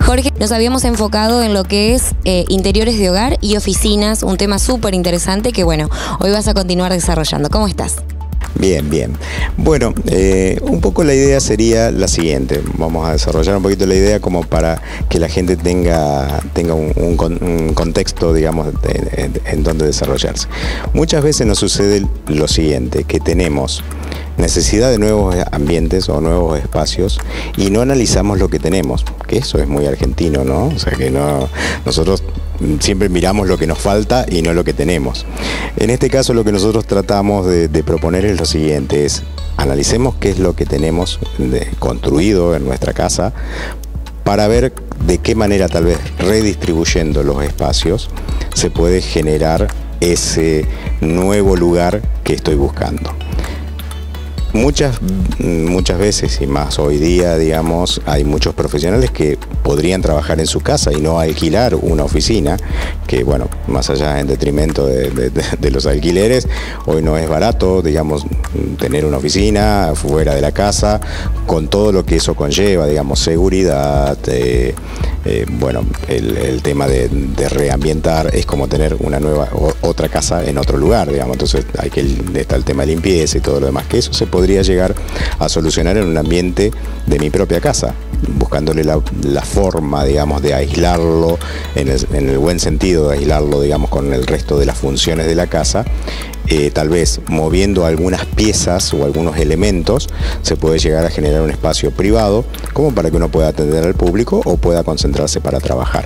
Jorge, nos habíamos enfocado en lo que es interiores de hogar y oficinas, un tema súper interesante que, bueno, hoy vas a continuar desarrollando. ¿Cómo estás? Bien, bien. Bueno, un poco la idea sería la siguiente. Vamos a desarrollar un poquito la idea como para que la gente tenga un contexto, digamos, en donde desarrollarse. Muchas veces nos sucede lo siguiente, que tenemos necesidad de nuevos ambientes o nuevos espacios y no analizamos lo que tenemos, que eso es muy argentino, ¿no? O sea que nosotros siempre miramos lo que nos falta y no lo que tenemos. En este caso lo que nosotros tratamos de proponer es lo siguiente, es analicemos qué es lo que tenemos construido en nuestra casa para ver de qué manera, tal vez redistribuyendo los espacios, se puede generar ese nuevo lugar que estoy buscando. Muchas veces, y más hoy día, digamos, hay muchos profesionales que podrían trabajar en su casa y no alquilar una oficina, que bueno, más allá en detrimento de los alquileres, hoy no es barato, digamos, tener una oficina fuera de la casa, con todo lo que eso conlleva, digamos, seguridad, bueno, el tema de reambientar es como tener una otra casa en otro lugar, digamos, entonces está el tema de limpieza y todo lo demás, que eso se podría llegar a solucionar en un ambiente de mi propia casa, buscándole la forma, digamos, de aislarlo, en el buen sentido de aislarlo, digamos, con el resto de las funciones de la casa. Tal vez moviendo algunas piezas o algunos elementos se puede llegar a generar un espacio privado como para que uno pueda atender al público o pueda concentrarse para trabajar.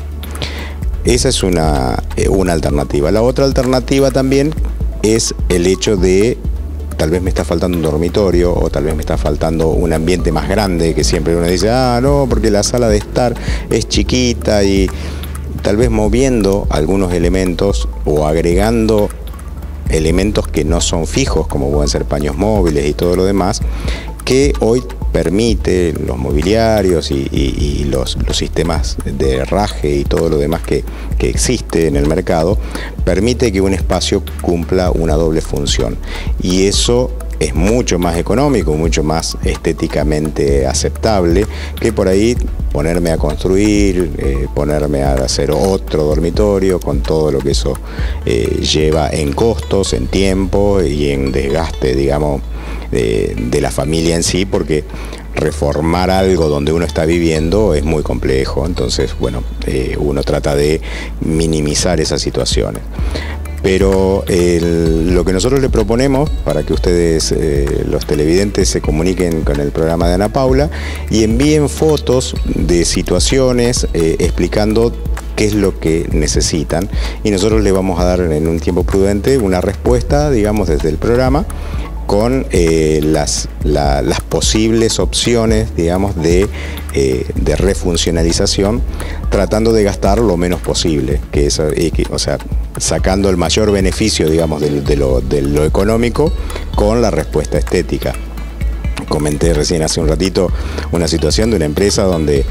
Esa es una alternativa. La otra alternativa también es el hecho de tal vez me está faltando un dormitorio o tal vez me está faltando un ambiente más grande, que siempre uno dice, no, porque la sala de estar es chiquita, y tal vez moviendo algunos elementos o agregando elementos que no son fijos, como pueden ser paños móviles y todo lo demás, que hoy permite los mobiliarios y los sistemas de herraje y todo lo demás que existe en el mercado, permite que un espacio cumpla una doble función. Y eso es mucho más económico, mucho más estéticamente aceptable que por ahí ponerme a construir, ponerme a hacer otro dormitorio con todo lo que eso lleva en costos, en tiempo y en desgaste, digamos, de la familia en sí, porque reformar algo donde uno está viviendo es muy complejo. Entonces, bueno, uno trata de minimizar esas situaciones. Pero lo que nosotros le proponemos, para que ustedes, los televidentes, se comuniquen con el programa de Ana Paula y envíen fotos de situaciones explicando qué es lo que necesitan, y nosotros les vamos a dar en un tiempo prudente una respuesta, digamos, desde el programa, con las posibles opciones, digamos, de refuncionalización, tratando de gastar lo menos posible, o sea, sacando el mayor beneficio, digamos, de lo económico con la respuesta estética. Comenté recién hace un ratito una situación de una empresa donde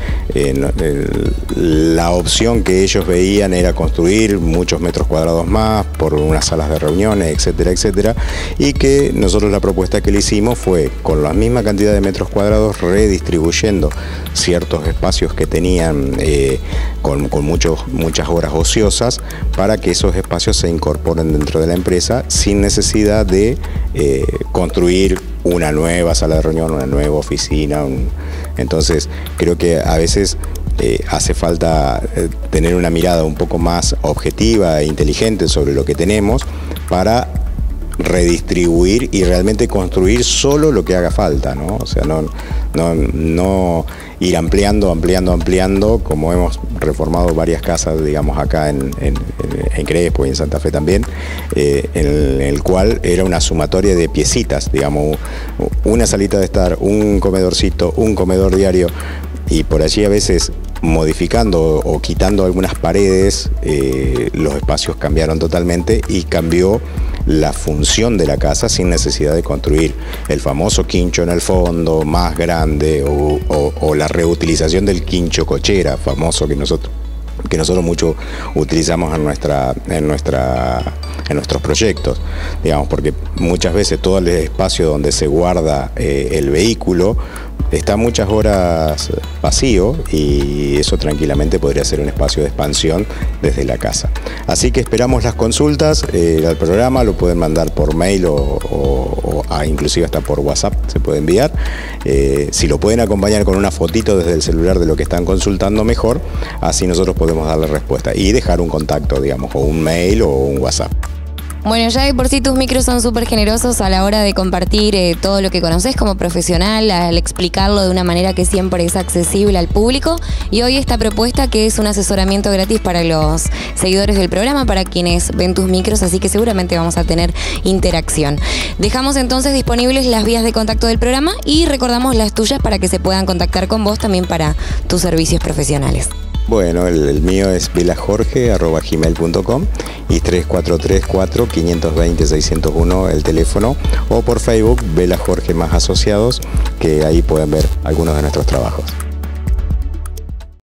la opción que ellos veían era construir muchos metros cuadrados más por unas salas de reuniones, etcétera, etcétera, y que nosotros la propuesta que le hicimos fue, con la misma cantidad de metros cuadrados, redistribuyendo ciertos espacios que tenían con muchas horas ociosas, para que esos espacios se incorporen dentro de la empresa sin necesidad de construir una nueva sala de reunión, una nueva oficina. Entonces creo que a veces hace falta tener una mirada un poco más objetiva e inteligente sobre lo que tenemos para redistribuir y realmente construir solo lo que haga falta, ¿no? O sea, no ir ampliando, como hemos reformado varias casas, digamos, acá en Crespo y en Santa Fe también, en el cual era una sumatoria de piecitas, digamos, una salita de estar, un comedorcito, un comedor diario, y por allí a veces modificando o quitando algunas paredes, los espacios cambiaron totalmente y cambió la función de la casa sin necesidad de construir el famoso quincho en el fondo más grande o la reutilización del quincho cochera famoso que nosotros mucho utilizamos en nuestros proyectos, digamos, porque muchas veces todo el espacio donde se guarda el vehículo está muchas horas vacío y eso tranquilamente podría ser un espacio de expansión desde la casa. Así que esperamos las consultas al programa, lo pueden mandar por mail o inclusive hasta por WhatsApp se puede enviar. Si lo pueden acompañar con una fotito desde el celular de lo que están consultando, mejor, así nosotros podemos darle respuesta y dejar un contacto, digamos, o un mail o un WhatsApp. Bueno, ya de por sí tus micros son súper generosos a la hora de compartir todo lo que conoces como profesional, al explicarlo de una manera que siempre es accesible al público. Y hoy esta propuesta que es un asesoramiento gratis para los seguidores del programa, para quienes ven tus micros, así que seguramente vamos a tener interacción. Dejamos entonces disponibles las vías de contacto del programa y recordamos las tuyas para que se puedan contactar con vos también para tus servicios profesionales. Bueno, el mío es velajorge@gmail.com y 3434-520-601 el teléfono, o por Facebook Vela Jorge más asociados, que ahí pueden ver algunos de nuestros trabajos.